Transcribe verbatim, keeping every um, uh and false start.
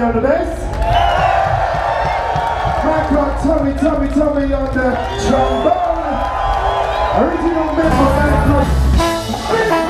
Tommy on the bass. Back on Tommy, Tommy, Tommy on the trombone. Original member, man.